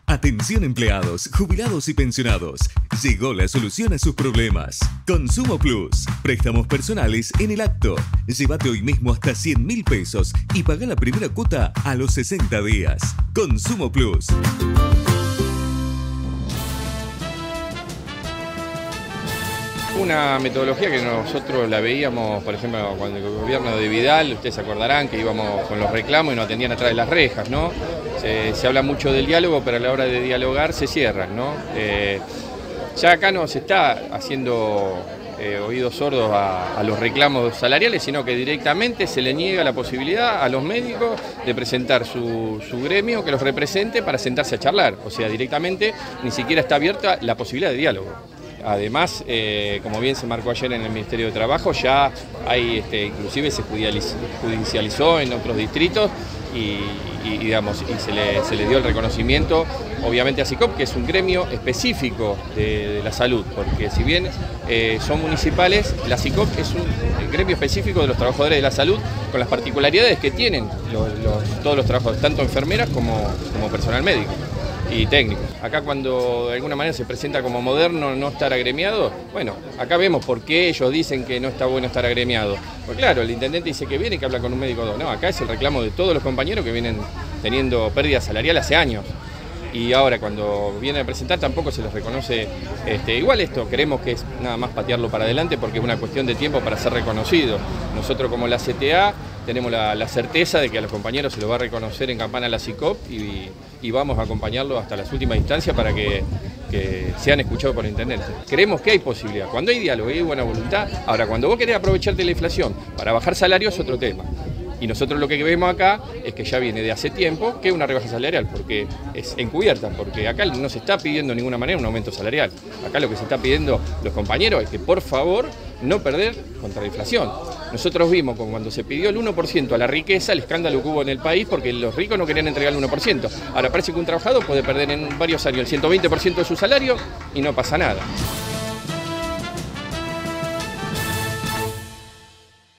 Atención empleados, jubilados y pensionados. Llegó la solución a sus problemas. Consumo Plus. Préstamos personales en el acto. Llévate hoy mismo hasta 100.000 pesos y paga la primera cuota a los 60 días. Consumo Plus. Una metodología que nosotros la veíamos, por ejemplo, cuando el gobierno de Vidal, ustedes se acordarán que íbamos con los reclamos y nos atendían atrás de las rejas, ¿no? Se habla mucho del diálogo, pero a la hora de dialogar se cierran, ¿no? Ya acá no se está haciendo oídos sordos a los reclamos salariales, sino que directamente se le niega la posibilidad a los médicos de presentar su gremio que los represente para sentarse a charlar. O sea, directamente ni siquiera está abierta la posibilidad de diálogo. Además, como bien se marcó ayer en el Ministerio de Trabajo, ya hay, inclusive se judicializó en otros distritos y se le dio el reconocimiento, obviamente, a SICOP, que es un gremio específico de la salud, porque si bien son municipales, la SICOP es un gremio específico de los trabajadores de la salud, con las particularidades que tienen todos los trabajadores, tanto enfermeras como personal médico y técnicos. Acá, cuando de alguna manera se presenta como moderno no estar agremiado, bueno, acá vemos por qué ellos dicen que no está bueno estar agremiado. Pues claro, el intendente dice que viene y que habla con un médico. No, acá es el reclamo de todos los compañeros que vienen teniendo pérdida salarial hace años. Y ahora cuando vienen a presentar tampoco se les reconoce. Igual esto queremos que es nada más patearlo para adelante porque es una cuestión de tiempo para ser reconocido. Nosotros, como la CTA, tenemos la certeza de que a los compañeros se los va a reconocer en campana la SICOP y vamos a acompañarlos hasta las últimas instancias para que sean escuchados por el intendente. Creemos que hay posibilidad. Cuando hay diálogo y hay buena voluntad, ahora cuando vos querés aprovecharte de la inflación para bajar salarios es otro tema. Y nosotros lo que vemos acá es que ya viene de hace tiempo que es una rebaja salarial, porque es encubierta, porque acá no se está pidiendo de ninguna manera un aumento salarial. Acá lo que se está pidiendo los compañeros es que, por favor, no perder contra la inflación. Nosotros vimos cuando se pidió el 1% a la riqueza, el escándalo que hubo en el país, porque los ricos no querían entregar el 1%. Ahora parece que un trabajador puede perder en varios años el 120% de su salario y no pasa nada.